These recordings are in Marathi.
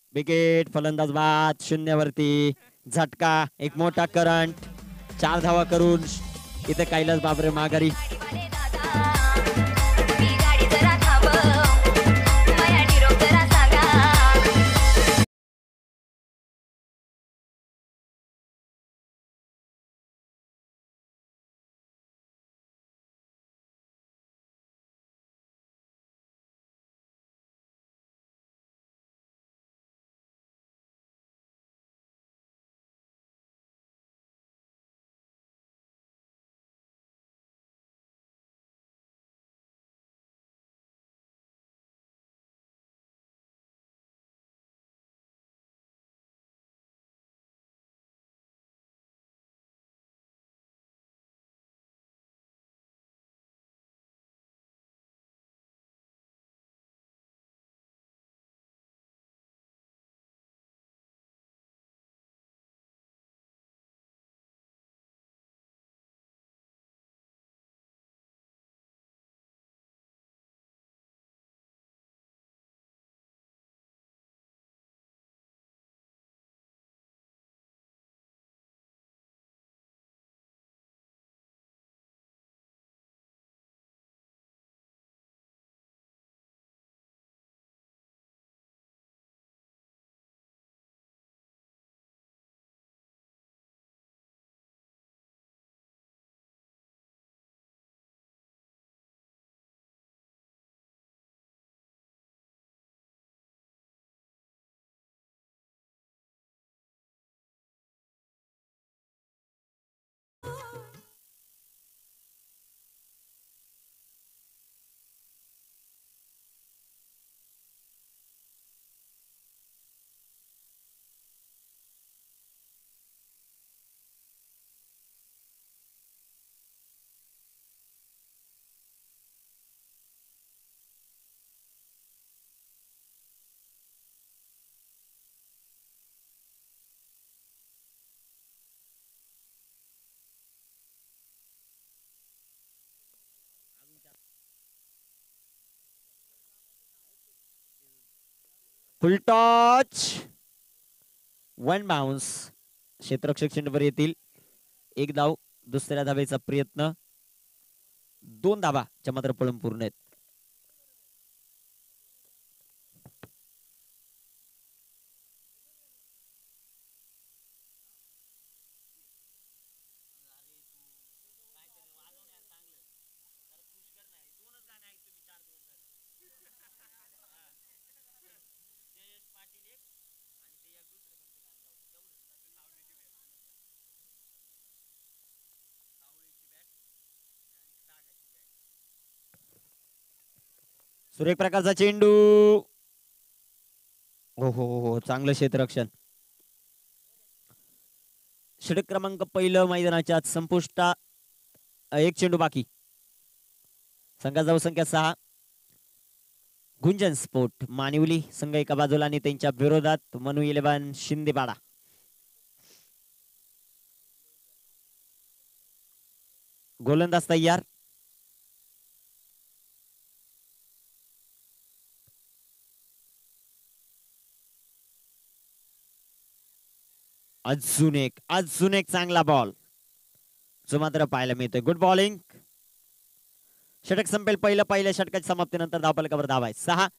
विकेट. फलंदाज बाद. शून्यावरती. झटका. एक मोठा करंट. 4 धावा करून इथे कैलास बाबरे माघारी. फुल टॉच. 1 बाउन्स. क्षेत्ररक्षक चेंडूवर येतील. 1 धाव. दुसऱ्या धावेचा प्रयत्न. 2 धावा च्या मात्र पळून पूर्ण आहेत. सुरेख प्रकारचा चेंडू. हो हो हो, चांगलं क्षेत्ररक्षण. षटक क्रमांक पहिलं मैदानाच्या संपुष्टा. 1 चेंडू बाकी. संघाचा धावसंख्या 6. गुंजन स्पोर्ट मानिवली संघ एका बाजूला आणि त्यांच्या विरोधात मनू 11 शिंदेपाडा. गोलंदाज तयार. अजून एक चांगला बॉल जो मात्र पाहायला मिळतोय. Good bowling. षटक संपेल. पहिल्या षटकाच्या समाप्तीनंतर धावफलकावर धाव आहे 6.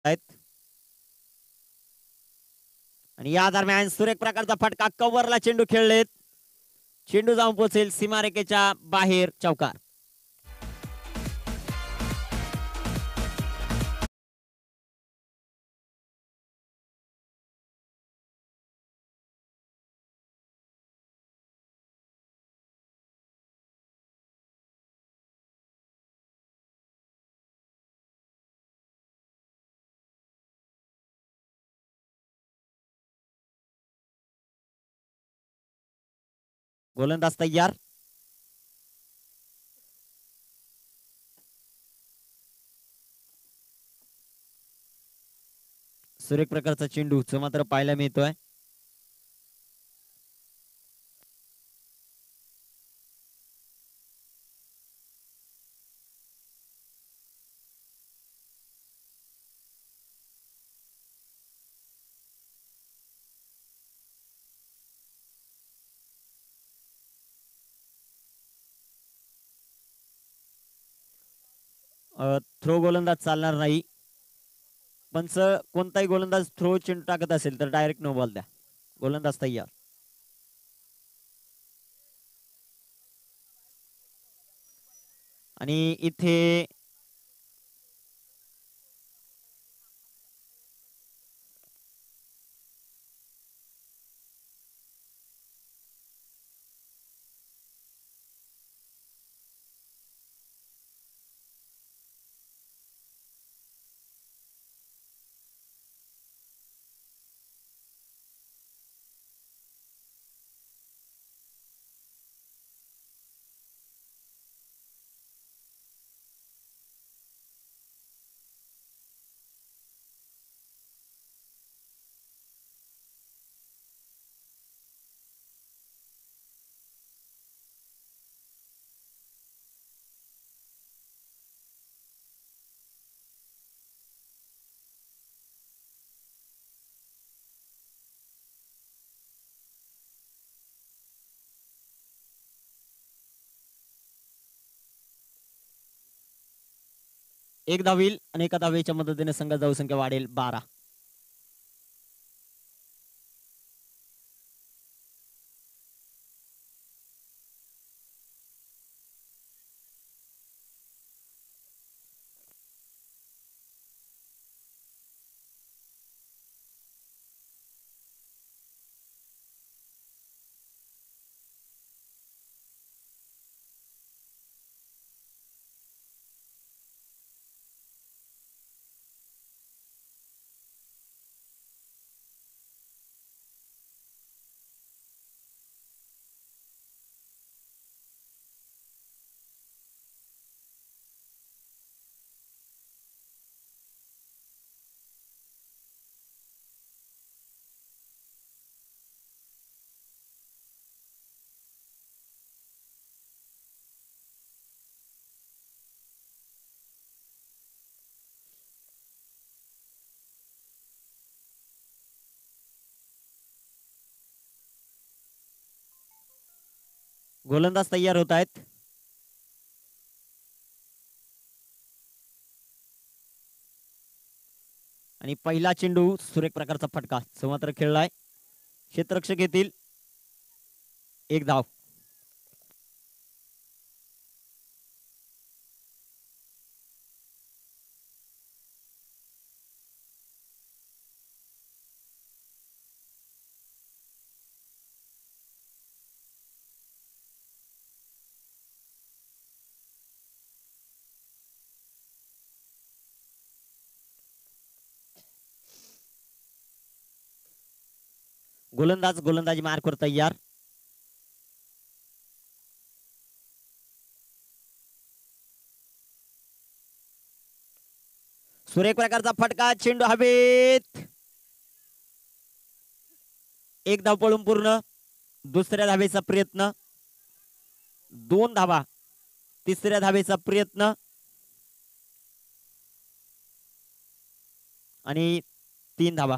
आणि या दरम्यान सुरेख प्रकारचा फटका, कव्हरला चेंडू खेळलेत, चेंडू जाऊन पोहोचेल सीमारेषेच्या बाहेर, चौकार. गोलंदाज तयार. सुरेख प्रकारचा चेंडू मात्र पाहायला मिळतोय. थ्रो गोलंदाज चालणार नाही. पंच कोणताही गोलंदाज थ्रो चेंडू टाकत असेल तर डायरेक्ट नो बॉल द्या. गोलंदाज तयार. आणि इथे एक धाव होईल आणि एका धावेच्या मदतीने संघाची धावसंख्या वाढेल 12. गोलंदाज तयार होत आहेत. आणि पहिला चेंडू सुरेख प्रकारचा फटका मात्र खेळलाय. क्षेत्ररक्षक येतील. एक धाव. गोलंदाजी मार्कवर तयार. सुरेख प्रकारचा फटका, चेंडू हवेत. एक धाव पळून पूर्ण. दुसऱ्या धावेचा प्रयत्न. 2 धावा. तिसऱ्या धावेचा प्रयत्न आणि 3 धावा.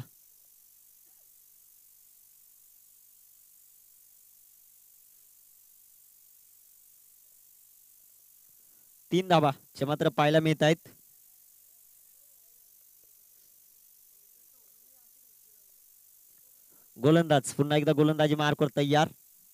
मात्र पाहायला मिळत आहेत. गोलंदाज पुन्हा एकदा गोलंदाजी मार्कवर तयार.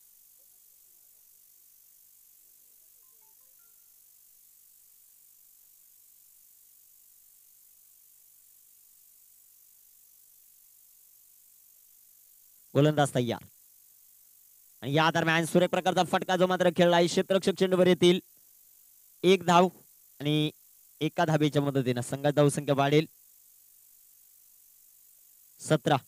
गोलंदाज तयार आणि या दरम्यान सुरेख प्रकारचा फटका जो मात्र खेळला आहे. क्षेत्ररक्षक चेंडूवर येतील. एक धाव आणि एका धाबेच्या मदतीने संघाची धावसंख्या वाढेल 17.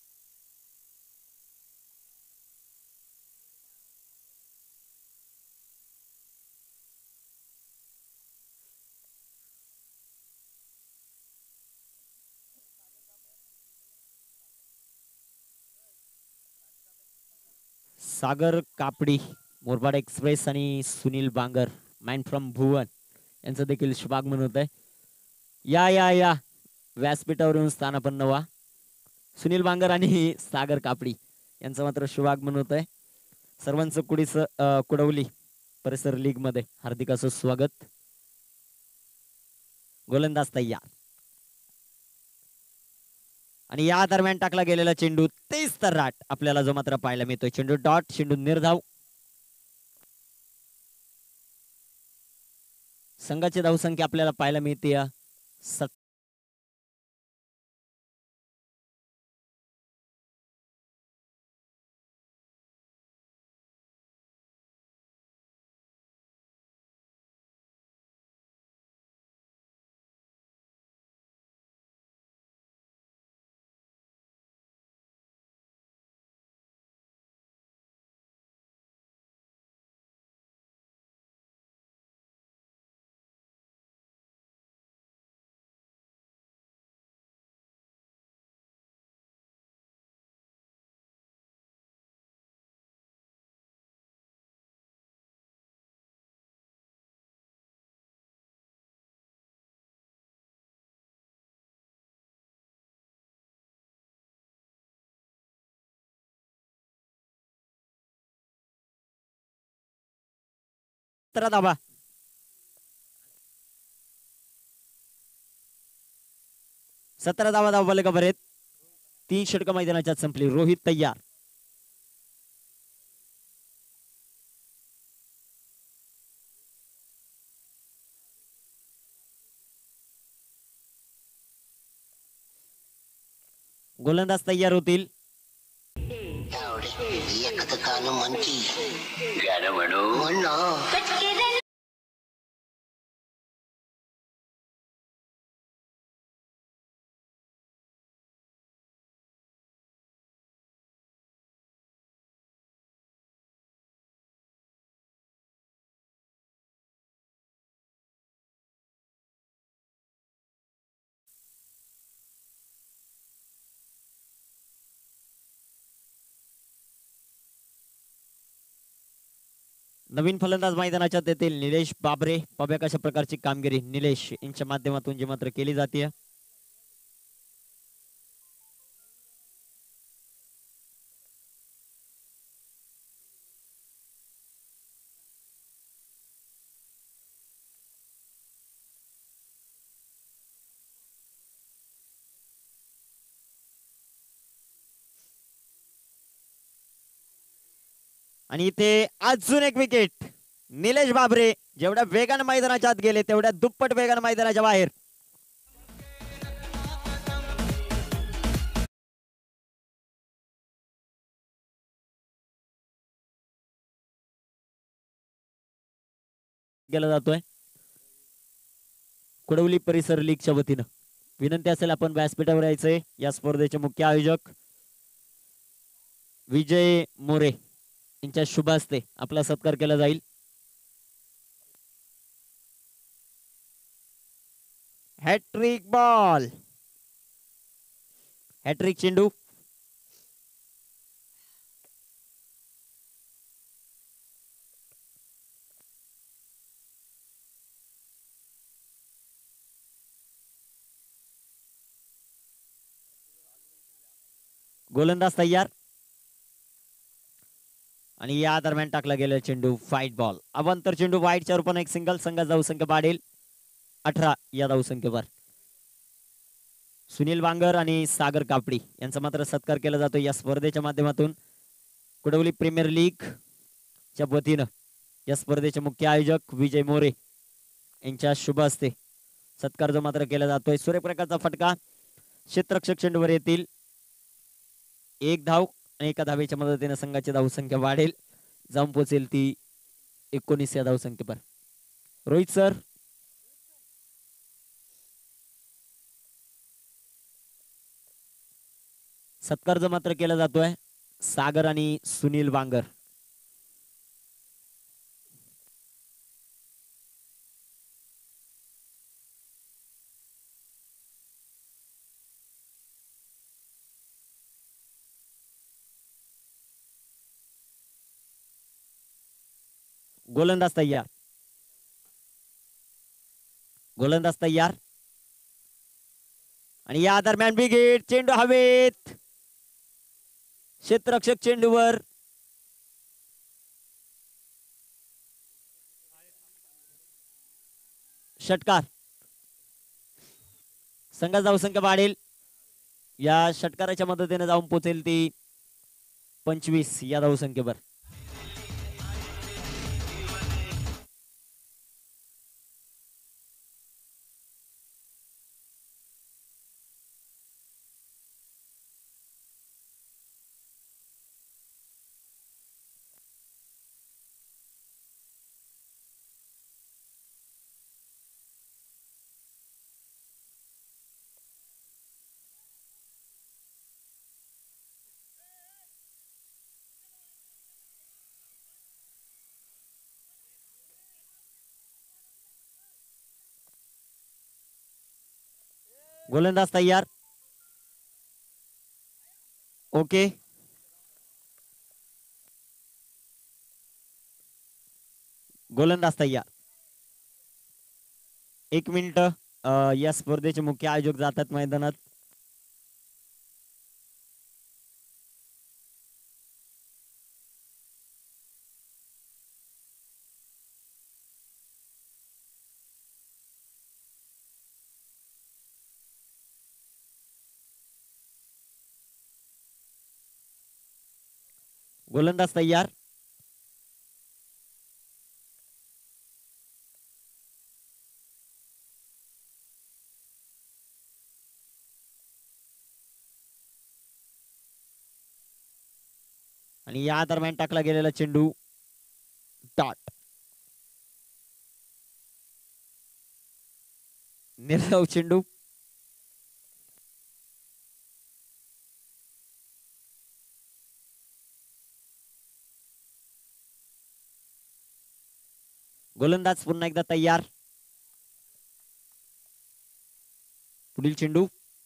सागर कापडी, मोरबाड एक्सप्रेस आणि सुनील बांगर मॅन फ्रॉम भुवन यांचं देखील शुभागमन होत आहे. या या या व्यासपीठावर येऊन स्थानापन्न व्हा. सुनील बांगर आणि सागर कापडी यांचं मात्र शुभागमन होत आहे. सर्वांचं कुडवली परिसर लीग मध्ये हार्दिक असं स्वागत. गोलंदाज तयार आणि या दरम्यान टाकला गेलेला चेंडू तेच तर राट आपल्याला जो मात्र पाहायला मिळतोय. चेंडू डॉट, चेंडू निर्धाव. संघाची धावसंख्या आपल्याला पाहायला मिळते 17. धावा. 17 धावा धावले का बरेत. 3 षटकं मैदानाच्या संपली. रोहित तयार. गोलंदाज तयार होतील. नवीन फलंदाज मैदानाच्या येतील निलेश बाबरे. पाहूया कशा प्रकारची कामगिरी निलेश यांच्या माध्यमातून जी मात्र केली जाते. आणि इथे अजून एक विकेट. निलेश बाबरे जेवढ्या वेगाने मैदानाच्या आत गेले तेवढ्या दुप्पट वेगाने मैदानाच्या बाहेर. गेला जातोय. कुडवली परिसर लीगच्या वतीनं विनंती असेल आपण व्यासपीठावर यायचंय. या स्पर्धेचे मुख्य आयोजक विजय मोरे यांच्या शुभ हस्ते आपला सत्कार केला जाईल. हॅट्रिक बॉल, हॅट्रिक चेंडू. गोलंदाज तयार आणि या दरम्यान टाकला गेला चेंडू फाईट बॉल. अवांतर चेंडू वाईटच्या रूपाने एक सिंगल. संघाचा धावसंख्या वाढेल 18 या धावसंख्येवर. सुनील वांगर आणि सागर कापडी यांचा मात्र सत्कार केला जातो या स्पर्धेच्या माध्यमातून. कुडवली प्रीमियर लीग च्या वतीनं या स्पर्धेचे मुख्य आयोजक विजय मोरे यांच्या शुभ हस्ते सत्कार जो मात्र केला जातोय. सूर्यप्रकाशचा फटका क्षेत्ररक्षक चेंडूवर येतील. एक धाव आणि एका धावेच्या मदतीने संघाची धावसंख्या वाढेल, जाऊन पोहोचेल ती 19 या धावसंख्येवर. रोहित सर. सत्कार जो मात्र केला जातोय सागर आणि सुनील वांगर. गोलंदाज तयार. गोलंदाज तयार आणि या दरम्यान बिगेट चेंडू हवेत. क्षेत्ररक्षक चेंडूवर. षटकार. संघाची धावसंख्या वाढेल. या षटकाराच्या मदतीने जाऊन पोहोचेल ती 25 या धावसंख्येवर. गोलंदाज तयार. ओके. गोलंदाज तयार. 1 मिनिट. या स्पर्धेचे मुख्य आयोजक जातात मैदानात. गोलंदाज तयार. आणि या दरम्यान टाकला गेलेला चेंडू डॉट. निर्धाव चेंडू. गोलंदाज पुन्हा एकदा तयार. पुढील चेंडू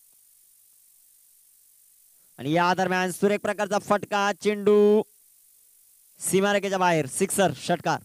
आणि या दरम्यान सुरेख प्रकारचा फटका. चेंडू सीमारेषेच्या बाहेर. सिक्सर. षटकार.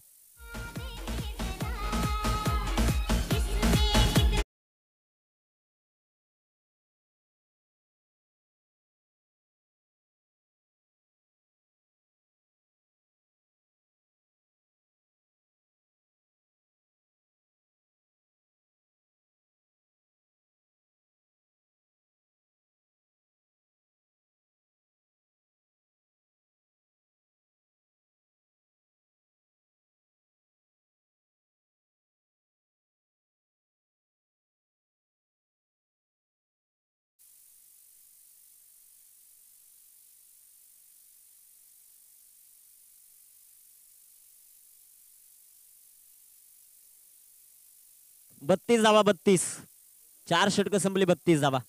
बत्तीस धावा. 32. 4 षटक संपली. 32 धावा.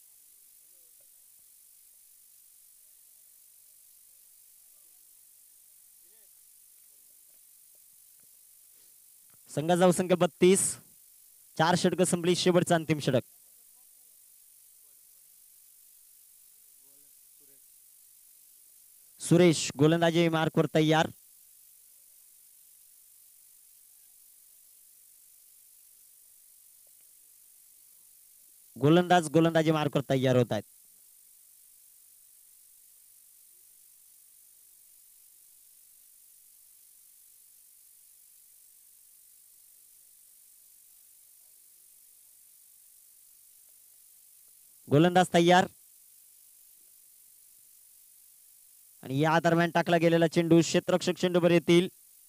संघाची धावसंख्या 32. 4 षटक संपली. शेवटचं अंतिम षटक. सुरेश गोलंदाजी मार्कवर तयार. गोलंदाज गोलंदाजी मार्कवर तयार होत आहेत. गोलंदाज तयार आणि या दरम्यान टाकला गेलेला चेंडू क्षेत्ररक्षक चेंडूवर येतील.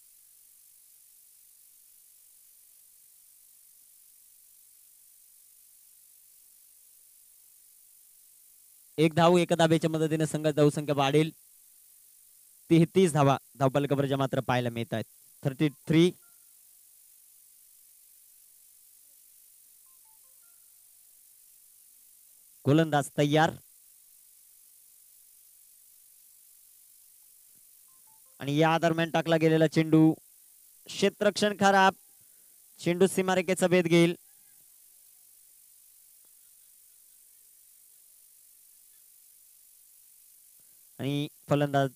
एक धाव एका धाब्याच्या मदतीने संघ धावसंख्या वाढेल. 33 धावा धावफलकावर मात्र पाहायला मिळत आहेत. 33. गोलंदाज तयार आणि या दरम्यान टाकला गेलेला चेंडू क्षेत्ररक्षण खराब. चेंडू सीमारेषेचा भेद घेईल. आणि फलंदाज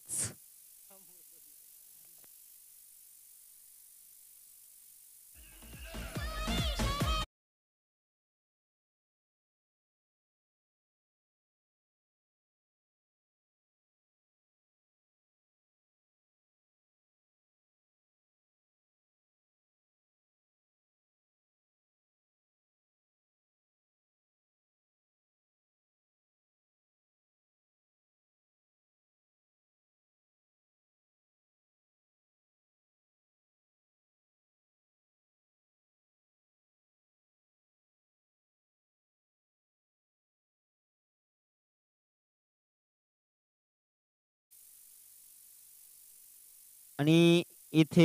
आणि इथे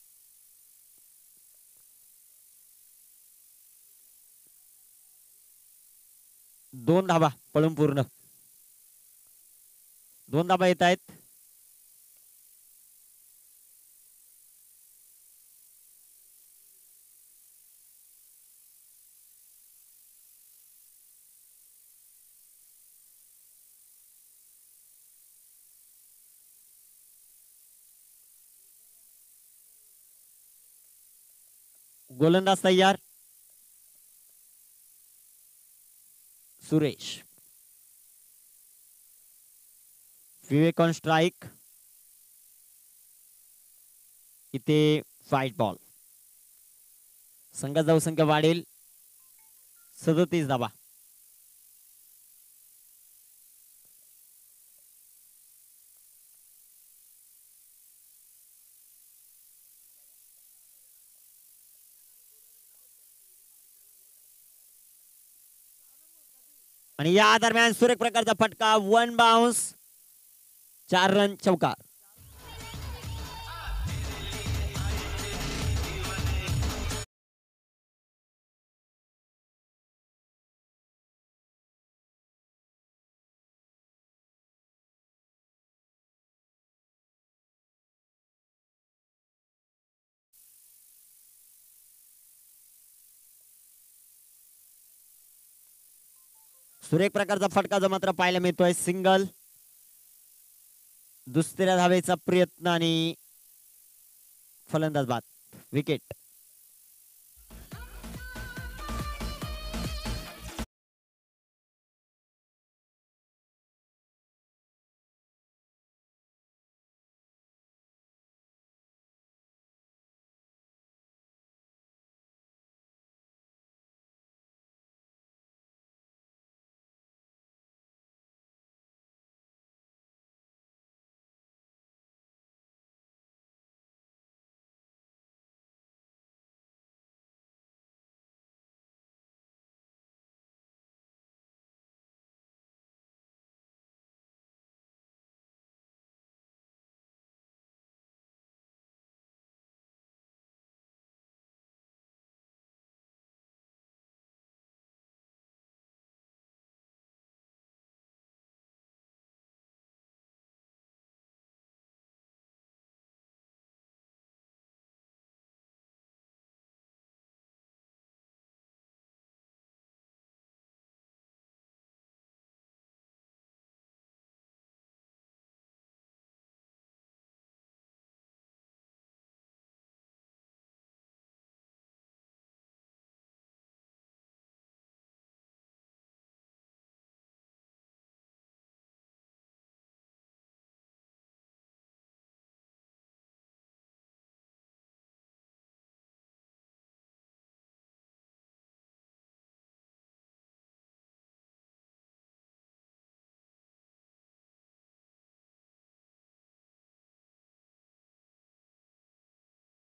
दोन धाबा पळून पूर्ण. 2 धाबा येत आहेत. गोलंदाज तयार सुरेश. Vivek on strike. इथे फाईट बॉल. संघात धावसंख्या वाढेल. 37 धावा. आणि या दरम्यान सुरेख प्रकारचा फटका. 1 बाउन्स. 4 रन चौकार. सुरेख प्रकारचा फटका जो मात्र पाहायला मिळतोय. सिंगल. दुसऱ्या धावेचा प्रयत्न आणि फलंदाज बाद. विकेट.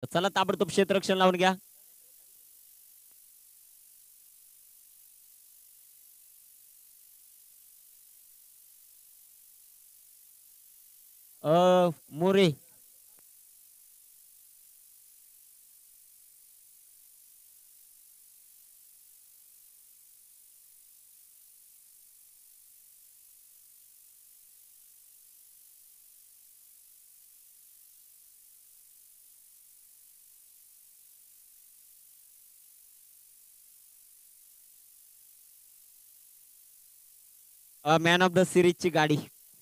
चला ताबडतोब क्षेत्ररक्षण लावून घ्या. More man of the series ची गाडी.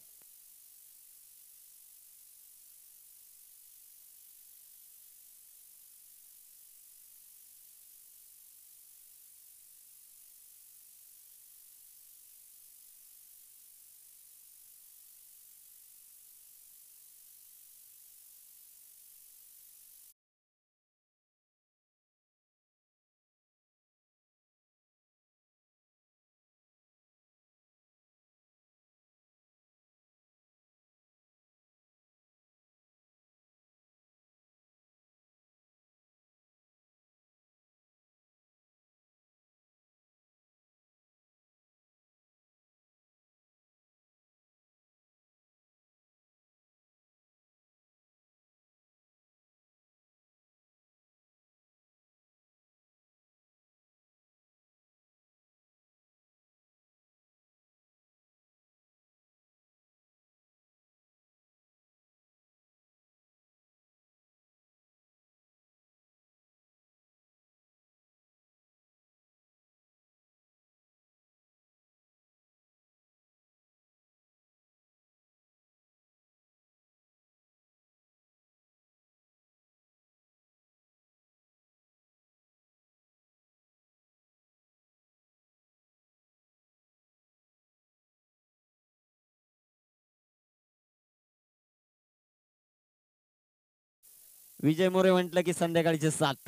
विजय मोरे म्हटलं की संध्याकाळचे 7,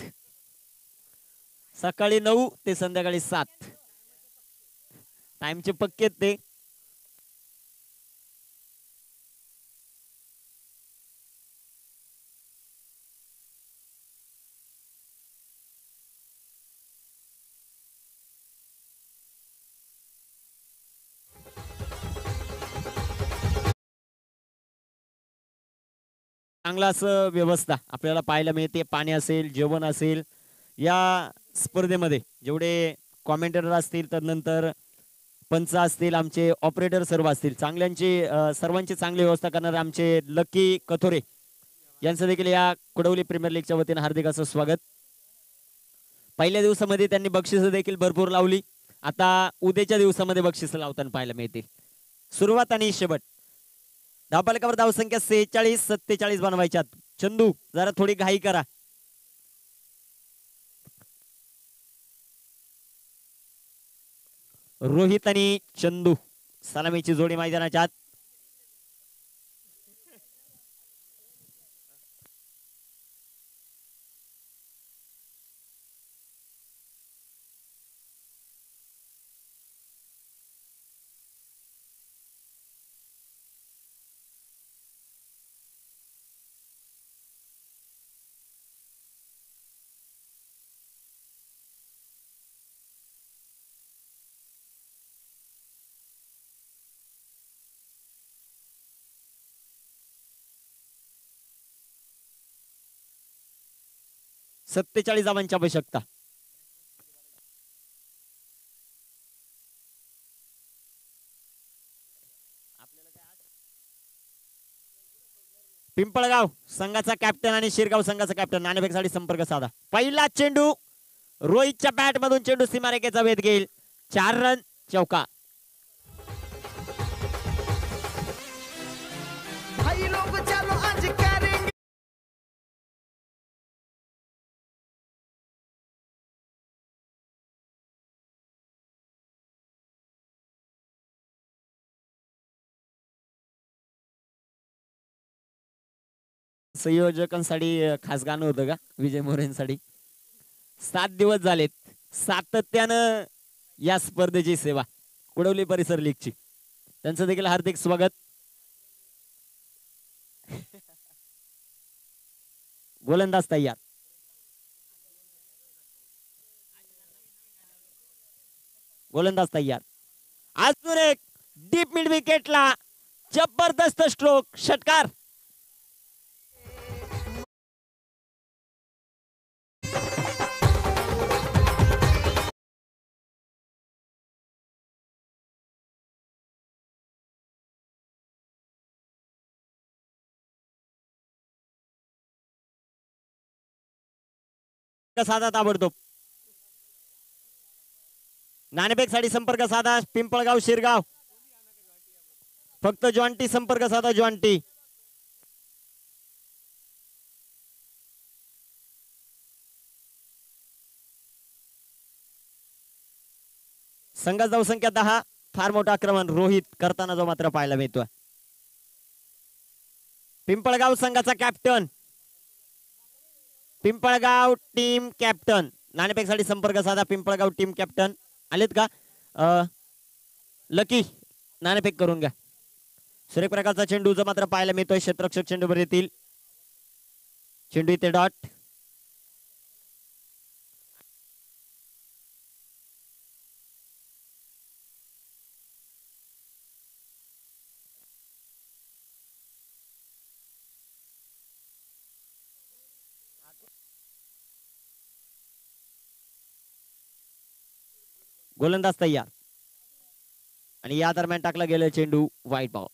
सकाळी 9 ते संध्याकाळी 7 टाइमचे पक्के ते. चांगला असं व्यवस्था आपल्याला पाहायला मिळते. पाणी असेल, जेवण असेल, या स्पर्धेमध्ये जेवढे कॉमेंटेटर असतील, त्यानंतर पंच असतील, आमचे ऑपरेटर सर्व असतील, चांगल्यांची सर्वांची चांगली व्यवस्था करणारे आमचे लकी कथोरे यांचं देखील या कुडवली प्रीमियर लीगच्या वतीने हार्दिक असं स्वागत. पहिल्या दिवसामध्ये त्यांनी बक्षिसं देखील भरपूर लावली. आता उद्याच्या दिवसामध्ये बक्षिसं लावताना पाहायला मिळतील. सुरुवात आणि शेवट. धावफलकावर धावसंख्या 46-47 बनवायच्यात. चंदू जरा थोडी घाई करा. रोहित आणि चंदू सलामीची जोडी मैदानाच्या आत. सत्तेचाळीस धावांची आवश्यकता. पिंपळगाव संघाचा कॅप्टन आणि शिरगाव संघाचा कॅप्टन नाणेफेकसाठी संपर्क साधा. पहिला चेंडू रोहितच्या बॅट मधून चेंडू सीमारेखेचा वेध घेईल. 4 रन चौका. संयोजकांसाठी खास गाणं होतं का विजय मोरेंसाठी. 7 दिवस झालेत सातत्यानं या स्पर्धेची सेवा कुडवली परिसर लीगची. त्यांचं देखील हार्दिक स्वागत. गोलंदाज तयार. गोलंदाज तयार. अजून एक डीप मिड विकेटला जबरदस्त स्ट्रोक, षटकार. साधा ताबडतोब. नाणेफेक साठी संपर्क साधा पिंपळगाव शिरगाव. फक्त जॉन्टी संपर्क साधा जॉन्टी. संघाचा धावसंख्या 10. फार मोठं आक्रमण रोहित करताना जो मात्र पाहायला मिळतोय. पिंपळगाव संघाचा कॅप्टन, पिंपळगाव टीम कॅप्टन. नाणेफेक साठी संपर्क साधा पिंपळगाव टीम कॅप्टन. आलेत का? लकी नाणेफेक करून घ्या. सुरेख प्रकारचा चेंडू जो मात्र पाहायला मिळतोय. क्षेत्ररक्षक चेंडूवर येतील. चेंडू इथे डॉट. गोलंदाज तयार आणि या दरम्यान टाकला गेला चेंडू वाईट बॉल.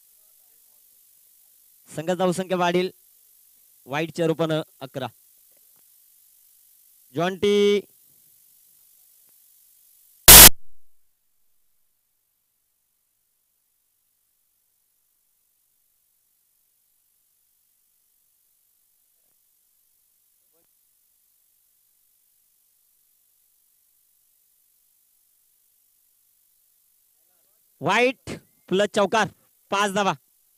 संघाचा धावसंख्या वाढील. वाईटच्या रूपानं 11. जॉन्टी वाईट प्लस चौकार. 5 धावा.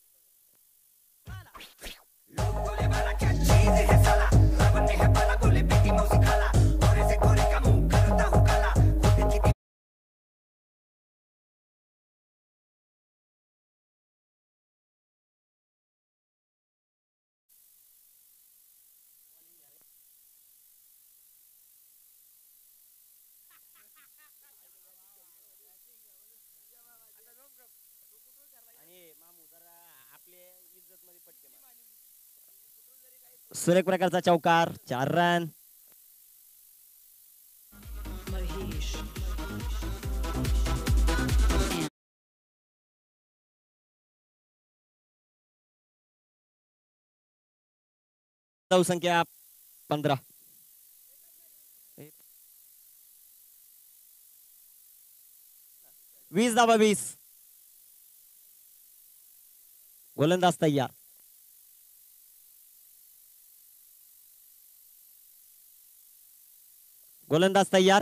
सुरेख प्रकारचा चौकार. 4 रन. धावसंख्या 15. 20 धावा. 20. गोलंदाज तयार. गोलंदाज तयार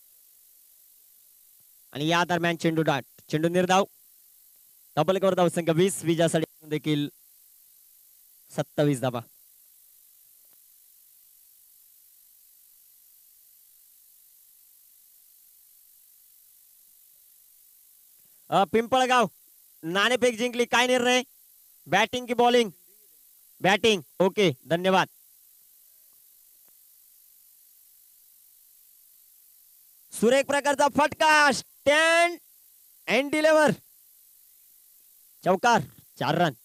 आणि या दरम्यान चेंडू डाट. चेंडू निर्धाव. डबल कव्हर धावसंख्या 20. विजयासाठी देखील 27 धावा. पिंपळगाव नाणेफेक जिंकली. काय निर्णय? बॅटिंग की बॉलिंग? बॅटिंग. ओके, धन्यवाद. सुरेख प्रकारचा फटका. Stand and deliver. चौकार. 4 रन.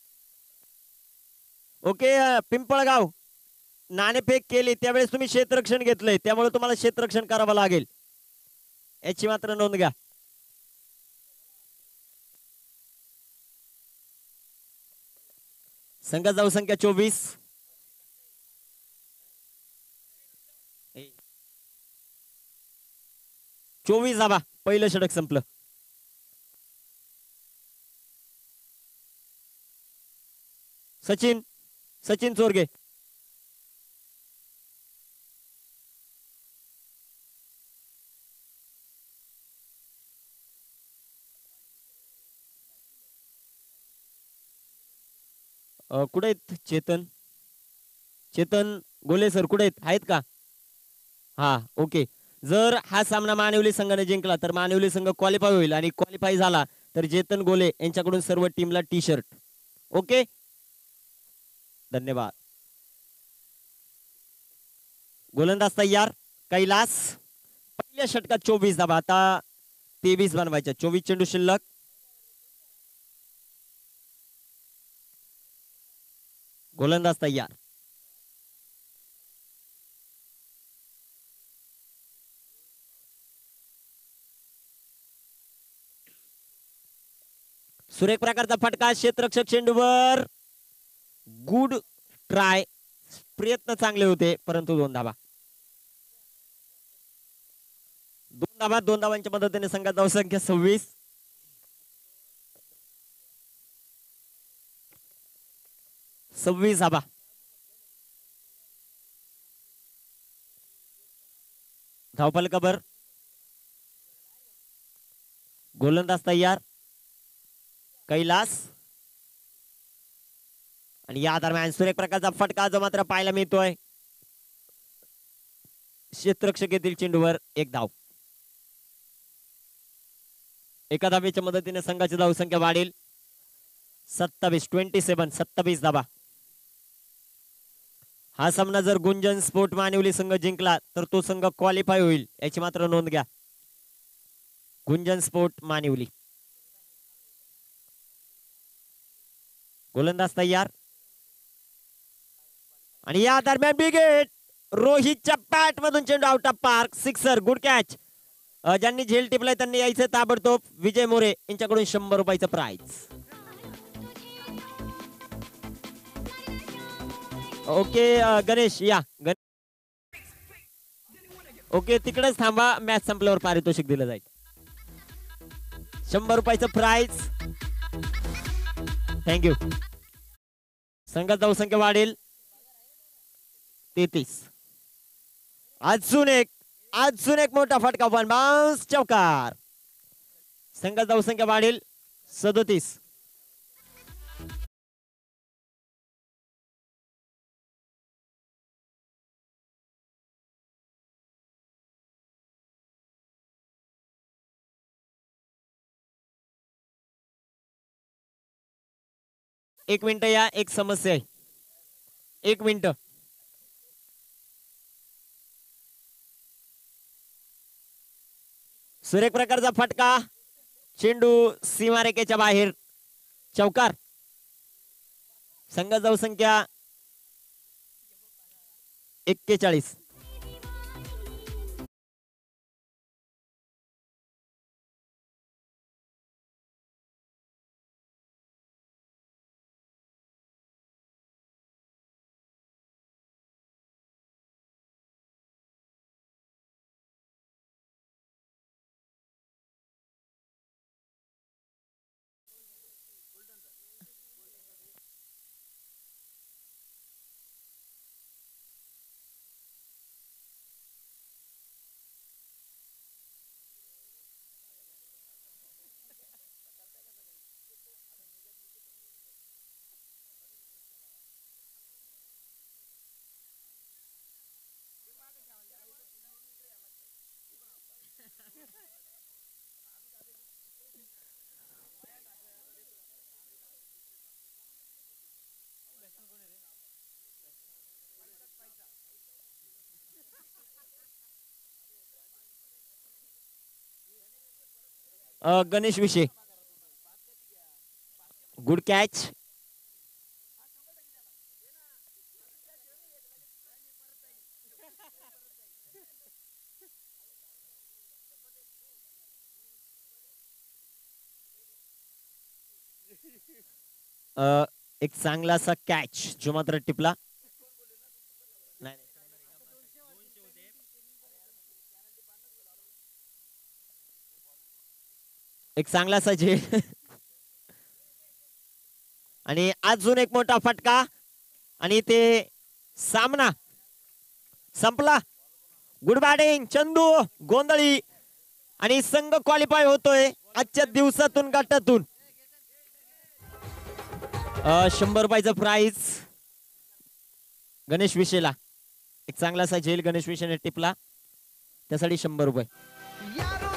ओके, पिंपळगाव नाणेफेक केली त्यावेळेस तुम्ही क्षेत्ररक्षण घेतलंय, त्यामुळे तुम्हाला क्षेत्ररक्षण करावं लागेल, याची मात्र नोंद घ्या. संघाचा धावसंख्या 24. धावा. पहिलं षटक संपलं. सचिन चोरगे. कुठे आहेत चेतन गोले सर, कुठे आहेत का? हा, ओके. जर हा सामना मानिवली संघाने जिंकला तर मानिवली संघ क्वालिफाय होईल, आणि क्वालिफाय झाला तर चेतन गोले यांच्याकडून सर्व टीमला टी शर्ट. ओके, धन्यवाद. गोलंदाज तयार. कैलास पहिल्या षटकात 24 धावा. आता 23 बनवायच्या. 24 चेंडू शिल्लक. गोलंदाज तयार. सुरेख प्रकारचा फटका क्षेत्ररक्षक चेंडूवर. Good try. प्रयत्न चांगले होते परंतु 2 धावा. 2 धावा. 2 धावांच्या मदतीने संघात धावसंख्या 26. धावा. धावफलकावर गोलंदाज तयार. कैलास. आणि या दरम्यान सुरेख प्रकारचा फटका जो मात्र पाहायला मिळतोय. क्षेत्ररक्षक येथील चेंडूवर 1 धाव. एका धावेच्या मदतीने संघाची धावसंख्या वाढेल. 27 धावा. हा सामना जर गुंजन स्पोर्ट मानिवली संघ जिंकला तर तो संघ क्वालिफाय होईल याची मात्र नोंद घ्या. गुंजन स्पोर्ट मानिवली. गोलंदाज तयार. आणि या दरम्यान बिग हिट. रोहितच्या पॅट मधून चेंडू out of park. Sixer. Good catch. ज्यांनी झेल टिपलाय त्यांनी यायचं ताबडतोब. विजय मोरे यांच्याकडून 100 रुपयाचं प्राइज. ओके गणेश या. ओके तिकडेच थांबा. मॅच संपल्यावर पारितोषिक दिलं जाईल. 100 रुपयाचं प्राइज. थँक्यू. संघात धावसंख्या वाढेल 33. अजून एक मोठा फटका. वन बाउन्स चौकार. संघात धावसंख्या वाढेल 37. एक मिनिट या. एक समस्या आहे. 1 मिनिट. सुरेख प्रकारचा फटका. चेंडू सीमारेखेच्या बाहेर. चौकार. संघात धावसंख्या 41. गणेश विषय. Good catch. एक चांगलासा कॅच जो मात्र टिपला. एक चांगलासा झेल. आणि अजून एक मोठा फटका आणि ते सामना संपला. गुड बॅटिंग चंदू गोंधळी आणि संघ क्वालिफाय होतोय आजच्या दिवसातून गटातून. 100 रुपयाचं प्राइज गणेश विषयला. एक चांगलासा झेल गणेश विषयने टिपला त्यासाठी 100 रुपये.